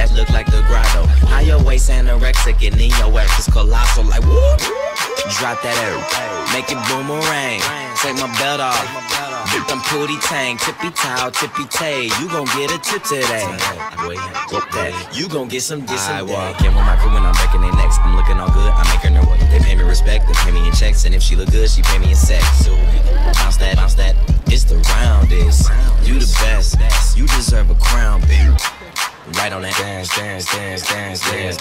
that look like the grotto. How your waist anorexic and then your ass is colossal. Like whoop, drop that air, make it boomerang. Take my belt off, get them pooty tang. Tippy towel, tippy tay. You gon' get a tip today. You gon' get some. I walk in with my crew when I'm breaking their necks. I'm looking all good, I'm making her work. They pay me respect, they pay me in checks, and if she look good, she pay me in sex. So bounce that, bounce that. It's the roundest. You the best. You deserve a crown, baby. Right on that dance, dance, dance, dance, dance.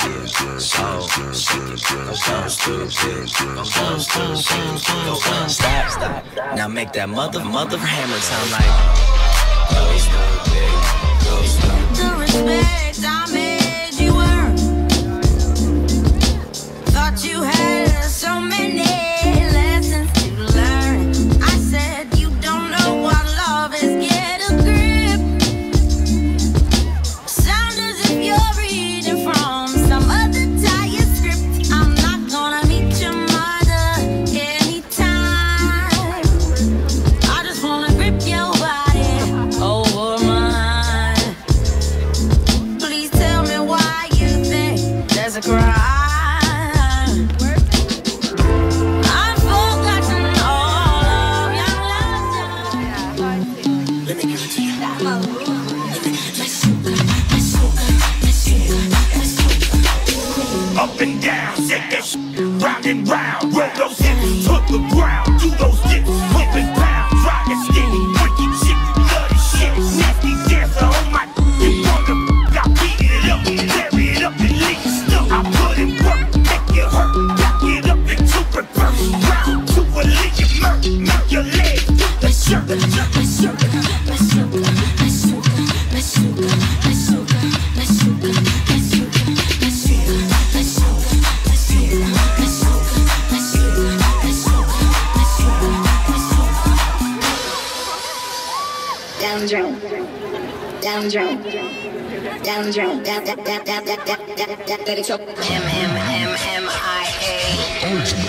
Stop, stop. Now make that mother hammer sound like. The respect I made you earn. Thought you had so many lessons to learn. I said you don't know what love is. Get a grip. Sound as if you're reading from some other tired script. I'm not gonna meet your mother anytime. I just wanna grip your body over mine. Please tell me why you think there's a crime. I've forgotten all of your love. Let me give it to you. Up and down, shake that shit, round and round. Roll those hips to the ground. Do those dips, whip and pound. Try to stick, wicked shit, bloody shit. Nasty dancer on my you wanna I beat it up, tear it up and leave it stuck. I put in work, make you hurt. Back it up into reverse. Round to a legion murk. Make your legs do the shirt. Down drone, down drone, down drone, down, let it go. M-M-M-M-I-A.